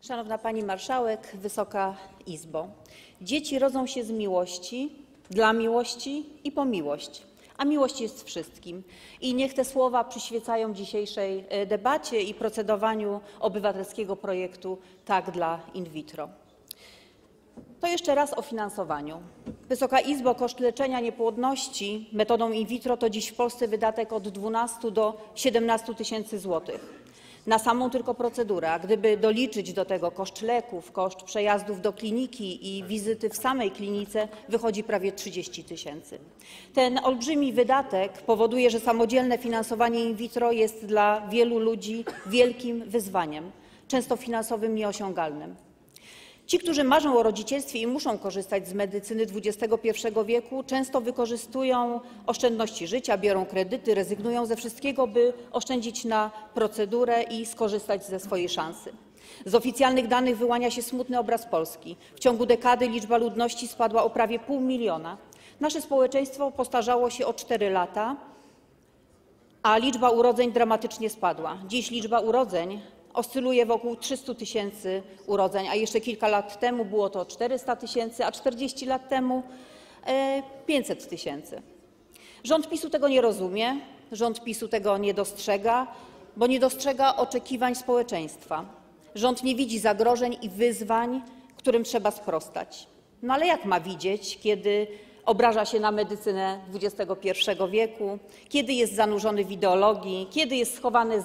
Szanowna Pani Marszałek, Wysoka Izbo! Dzieci rodzą się z miłości, dla miłości i po miłość, a miłość jest wszystkim. I niech te słowa przyświecają dzisiejszej debacie i procedowaniu obywatelskiego projektu Tak dla in vitro. To jeszcze raz o finansowaniu. Wysoka Izbo, koszt leczenia niepłodności metodą in vitro to dziś w Polsce wydatek od 12 do 17 tysięcy złotych. Na samą tylko procedurę, a gdyby doliczyć do tego koszt leków, koszt przejazdów do kliniki i wizyty w samej klinice, wychodzi prawie 30 tysięcy. Ten olbrzymi wydatek powoduje, że samodzielne finansowanie in vitro jest dla wielu ludzi wielkim wyzwaniem, często finansowym nieosiągalnym. Ci, którzy marzą o rodzicielstwie i muszą korzystać z medycyny XXI wieku, często wykorzystują oszczędności życia, biorą kredyty, rezygnują ze wszystkiego, by oszczędzić na procedurę i skorzystać ze swojej szansy. Z oficjalnych danych wyłania się smutny obraz Polski. W ciągu dekady liczba ludności spadła o prawie 500 000. Nasze społeczeństwo postarzało się o 4 lata, a liczba urodzeń dramatycznie spadła. Dziś liczba urodzeń oscyluje wokół 300 tysięcy urodzeń, a jeszcze kilka lat temu było to 400 tysięcy, a 40 lat temu 500 tysięcy. Rząd PiS-u tego nie rozumie, rząd PiS-u tego nie dostrzega, bo nie dostrzega oczekiwań społeczeństwa. Rząd nie widzi zagrożeń i wyzwań, którym trzeba sprostać. No ale jak ma widzieć, kiedy obraża się na medycynę XXI wieku, kiedy jest zanurzony w ideologii, kiedy jest schowany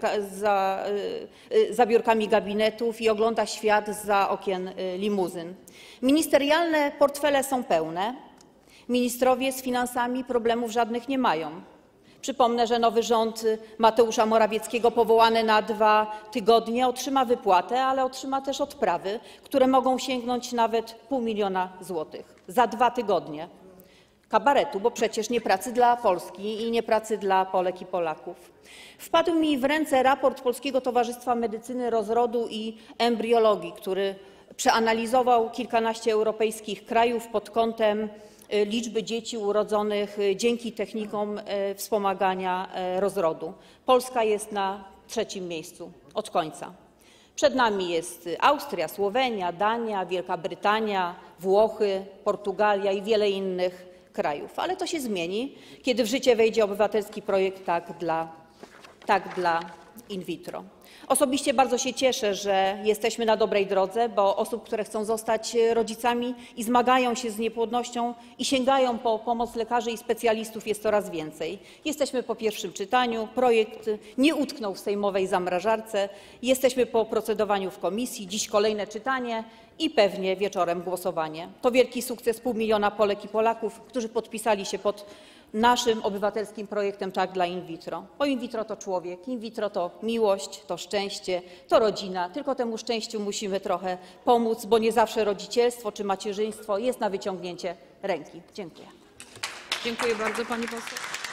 za biurkami gabinetów i ogląda świat zza okien limuzyn. Ministerialne portfele są pełne, ministrowie z finansami problemów żadnych nie mają. Przypomnę, że nowy rząd Mateusza Morawieckiego powołany na 2 tygodnie otrzyma wypłatę, ale otrzyma też odprawy, które mogą sięgnąć nawet 500 000 złotych. Za 2 tygodnie kabaretu, bo przecież nie pracy dla Polski i nie pracy dla Polek i Polaków. Wpadł mi w ręce raport Polskiego Towarzystwa Medycyny Rozrodu i Embriologii, który przeanalizował kilkanaście europejskich krajów pod kątem liczby dzieci urodzonych dzięki technikom wspomagania rozrodu. Polska jest na 3. miejscu od końca. Przed nami jest Austria, Słowenia, Dania, Wielka Brytania, Włochy, Portugalia i wiele innych krajów. Ale to się zmieni, kiedy w życie wejdzie obywatelski projekt Tak dla in vitro. Osobiście bardzo się cieszę, że jesteśmy na dobrej drodze, bo osób, które chcą zostać rodzicami i zmagają się z niepłodnością i sięgają po pomoc lekarzy i specjalistów, jest coraz więcej. Jesteśmy po pierwszym czytaniu, projekt nie utknął w sejmowej zamrażarce, jesteśmy po procedowaniu w komisji, dziś kolejne czytanie i pewnie wieczorem głosowanie. To wielki sukces 500 000 Polek i Polaków, którzy podpisali się pod naszym obywatelskim projektem Tak dla in vitro. Bo in vitro to człowiek, in vitro to miłość, to szczęście, to rodzina. Tylko temu szczęściu musimy trochę pomóc, bo nie zawsze rodzicielstwo czy macierzyństwo jest na wyciągnięcie ręki. Dziękuję. Dziękuję bardzo, pani poseł.